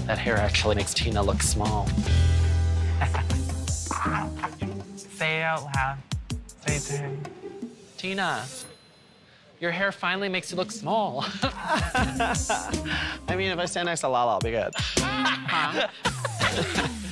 That hair actually makes Tina look small. Say it out loud. Say it to him. Tina, your hair finally makes you look small. I mean, if I stand next to Lala, I'll be good. Huh?